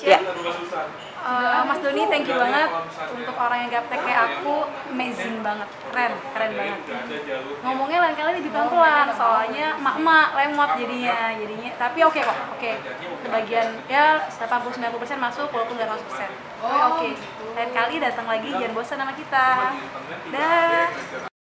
Ya. Mas Doni, thank you banget untuk orang yang gaptek kayak aku, amazing banget, keren banget. Ngomongnya lain kali lebih pelan-pelan, soalnya mak-mak lemot jadinya, tapi oke kok, oke. Sebagian ya 80-90% masuk walaupun nggak 100%. Tapi oke. Lain kali datang lagi jangan bosan sama kita. Dah.